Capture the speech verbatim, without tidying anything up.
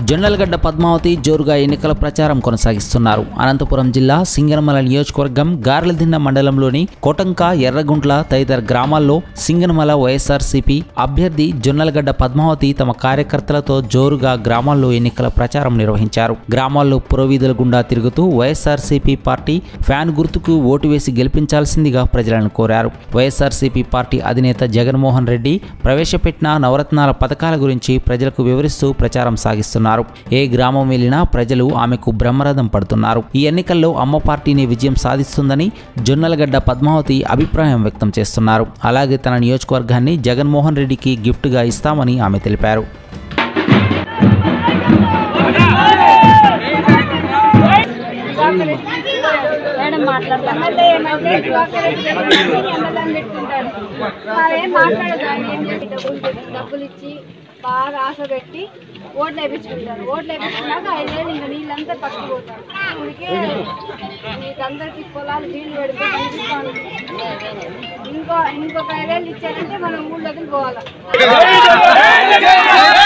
జొన్నలగడ్డ పద్మావతి జోరుగా ఎన్నికల ప్రచారం కొనసాగిస్తున్నారు. అనంతపురం జిల్లా సింగనమల నియోజకవర్గం గార్లదిన్న మండలంలోని కోటంక, ఎర్రగుంట్ల తదితర గ్రామాల్లో సింగనమల వైఎస్ఆర్సీపీ అభ్యర్థి జొన్నలగడ్డ పద్మావతి తమ కార్యకర్తలతో జోరుగా గ్రామాల్లో ఎన్నికల ప్రచారం నిర్వహించారు. గ్రామాల్లో పురవీధుల గుండా తిరుగుతూ వైఎస్ఆర్సీపీ పార్టీ ఫ్యాన్ గుర్తుకు ఓటు వేసి గెలిపించాల్సిందిగా ప్రజలను కోరారు. వైఎస్ఆర్సీపీ పార్టీ అధినేత జగన్మోహన్ రెడ్డి ప్రవేశపెట్టిన నవరత్నాల పథకాల గురించి ప్రజలకు వివరిస్తూ ప్రచారం సాగిస్తున్నారు. ఏ గ్రామం వెళ్లినా ప్రజలు ఆమెకు బ్రహ్మరథం పడుతున్నారు. ఈ ఎన్నికల్లో అమ్మ పార్టీని విజయం సాధిస్తుందని జొన్నలగడ్డ పద్మావతి అభిప్రాయం వ్యక్తం చేస్తున్నారు. అలాగే తన నియోజకవర్గాన్ని జగన్మోహన్ రెడ్డికి గిఫ్ట్గా ఇస్తామని ఆమె తెలిపారు. బాగా ఆశ పెట్టి ఓట్లు వేయించుకుంటారు. ఓట్లు వేయించుకున్నాక ఐదేళ్ళు ఇంకా నీళ్ళంతా పట్టుకుపోతారు. ఇప్పటికే మీకందరికి పొలాలు నీళ్ళు పెడితే కనిపిస్తాను. ఇంకో ఇంకొక ఐదేళ్ళు ఇచ్చారంటే మనం ఊళ్ళోకి పోవాలి.